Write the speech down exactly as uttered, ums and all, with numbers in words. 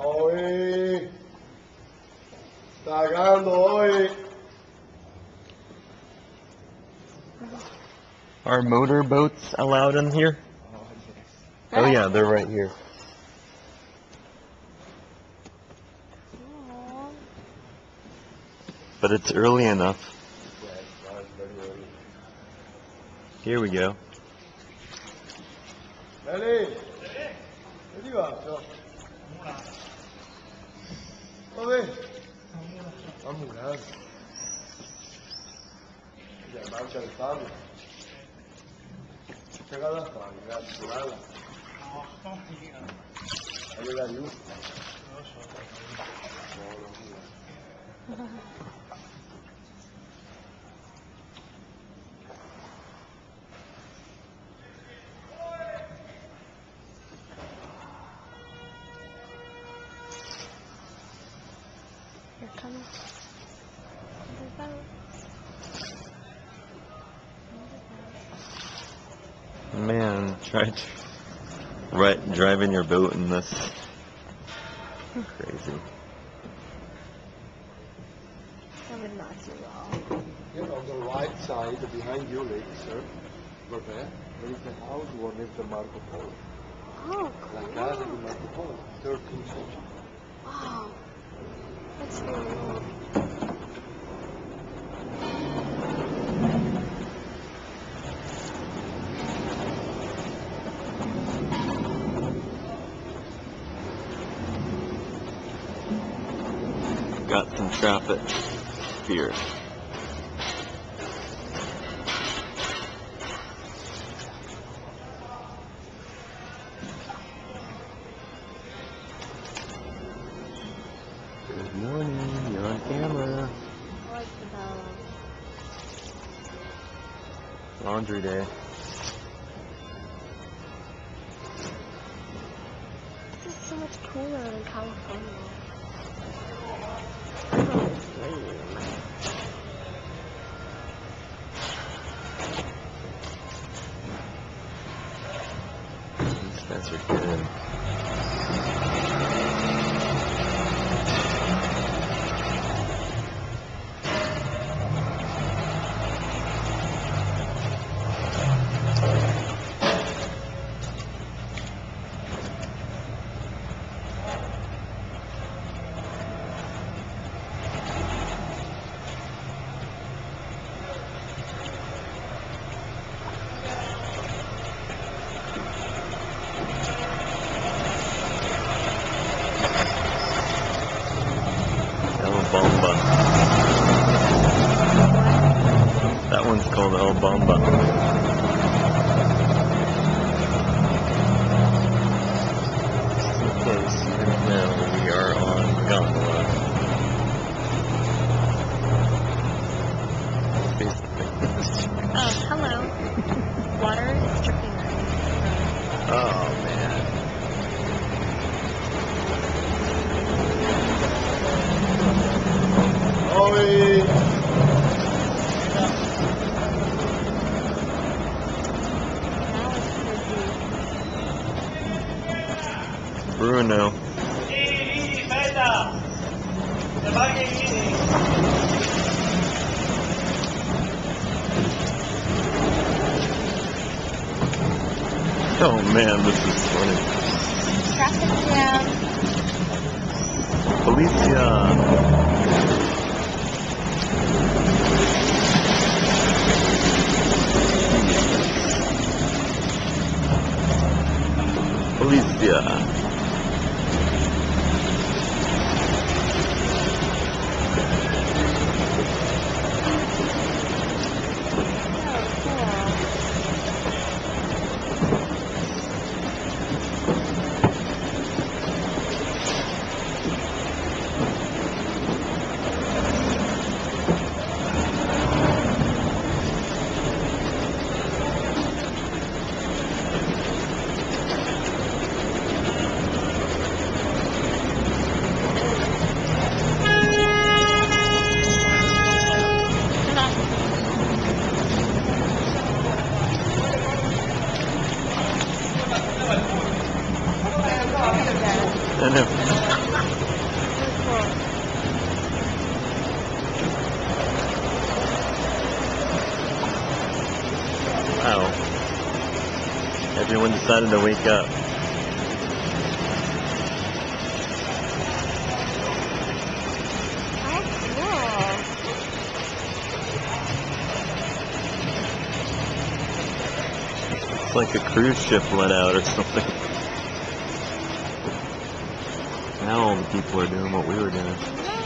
Oi! Sta cagando, oi! Are motorboats allowed in here? Oh yeah, they're right here. But it's early enough. Here we go. Ready? Ready go. Dove? A Murano. Ya marcia il farlo. Pega la fare, grazie, guarda. Allora io. Here comes the boat. Man, try to right, driving your boat in this. Crazy. That would not do well. Here on the right side, behind you, lady, sir, over there, there is the house where lives the Marco Polo. Oh, La cool. casa di Marco Polo, thirteenth century. Wow. That's really cool. Got some traffic here. Good morning, you're on camera. I like the boat. Laundry day. This is so much cooler than California. Oh, lame. These guys are good. El Bomba. That one's called El Bomba. Close. And now we are on Gondola. Oh, hello. Water is dripping on me. Oh man. Oi! Now it's so deep. Bruno. Oh man, this is funny. Traffic jam. Felicia. Felicia. I know. Everyone decided to wake up. Oh, cool. It's like a cruise ship let out or something. Now all the people are doing what we were doing. No.